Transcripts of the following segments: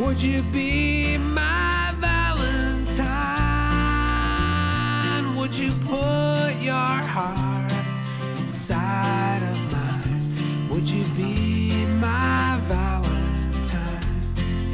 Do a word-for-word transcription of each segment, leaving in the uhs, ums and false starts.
Would you be my Valentine? Would you put your heart inside of mine? Would you be my Valentine?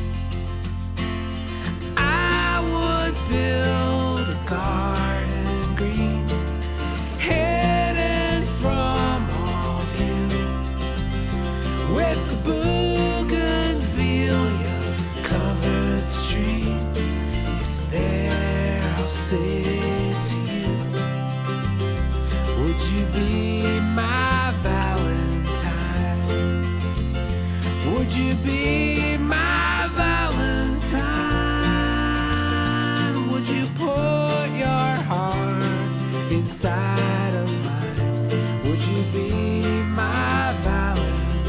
I would build a garden green, hidden from all view, with a bougainvillea covered stream. It's there I'll say to you. Would you be my Valentine? Would you be my Valentine? Would you put your heart inside of mine? Would you be my Valentine?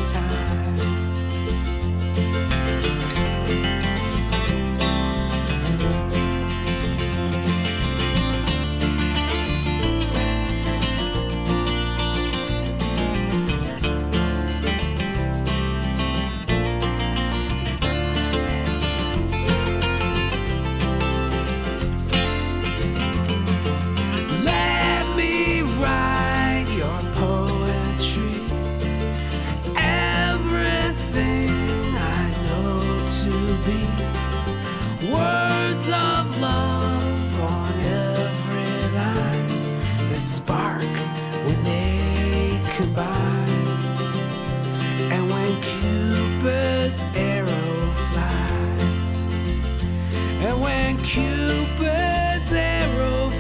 Words of love on every line that spark when they combine. And when Cupid's arrow flies, and when Cupid's arrow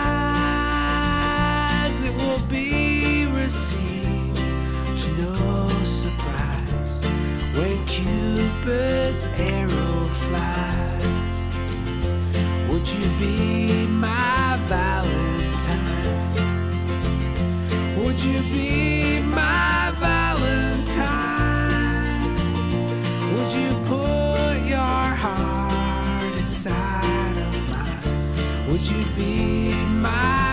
flies, it will be received to no surprise. When Cupid's arrow flies, would you be my Valentine? Would you be my Valentine? Would you put your heart inside of mine? Would you be my